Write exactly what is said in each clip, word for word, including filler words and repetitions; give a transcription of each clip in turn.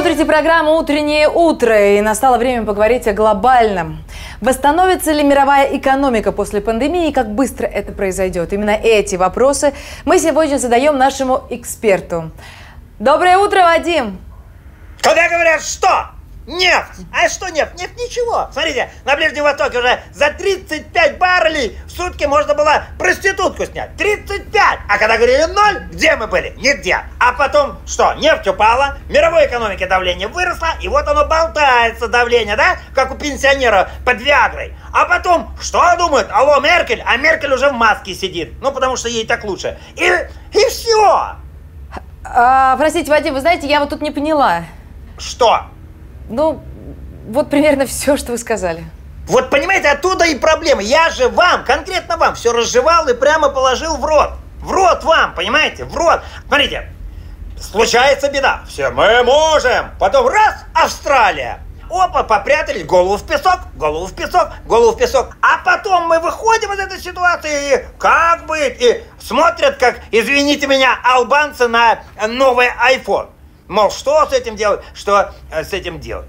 смотрите программу «Утреннее утро», и настало время поговорить о глобальном. Восстановится ли мировая экономика после пандемии и как быстро это произойдет? Именно эти вопросы мы сегодня задаем нашему эксперту. Доброе утро, Вадим! Когда говорят, что? Нефть! А что нефть? Нефть ничего. Смотрите, на Ближнем Востоке уже за тридцать пять баррелей в сутки можно было проститутку снять. тридцать пять! А когда говорили ноль, где мы были? Нигде. А потом что? Нефть упала, в мировой экономике давление выросло, и вот оно болтается, давление, да? Как у пенсионера под Виагрой. А потом, что думают? Алло, Меркель? А Меркель уже в маске сидит. Ну, потому что ей так лучше. И, и все. А, простите, Вадим, вы знаете, я вот тут не поняла. Что? Ну, вот примерно все, что вы сказали. Вот понимаете, оттуда и проблема. Я же вам, конкретно вам, все разжевал и прямо положил в рот. В рот вам, понимаете? В рот. Смотрите, случается беда. Все мы можем. Потом раз, Австралия. Опа, попрятались, голову в песок, голову в песок, голову в песок. А потом мы выходим из этой ситуации, и как быть? И смотрят, как, извините меня, албанцы на новый айфон. Мол, что с этим делать, что с этим делать?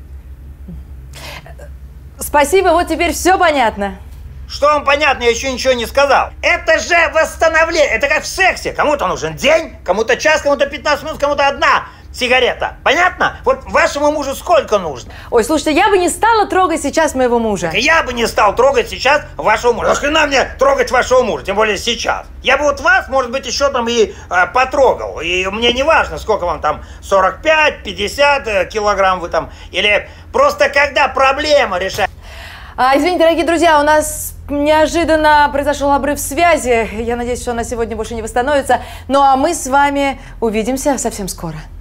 Спасибо, вот теперь все понятно. Что вам понятно, я еще ничего не сказал. Это же восстановление, это как в сексе. Кому-то нужен день, кому-то час, кому-то пятнадцать минут, кому-то одна сигарета. Понятно? Вот вашему мужу сколько нужно? Ой, слушайте, я бы не стала трогать сейчас моего мужа. Я бы не стал трогать сейчас вашего мужа. Нахрена мне трогать вашего мужа, тем более сейчас? Я бы вот вас, может быть, еще там и э, потрогал. И мне не важно, сколько вам там, сорок пять, пятьдесят килограмм вы там. Или просто когда проблема решается. А, извините, дорогие друзья, у нас неожиданно произошел обрыв связи. Я надеюсь, что она сегодня больше не восстановится. Ну а мы с вами увидимся совсем скоро.